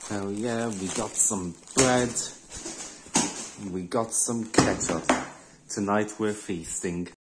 Oh yeah, we got some bread. We got some ketchup. Tonight we're feasting.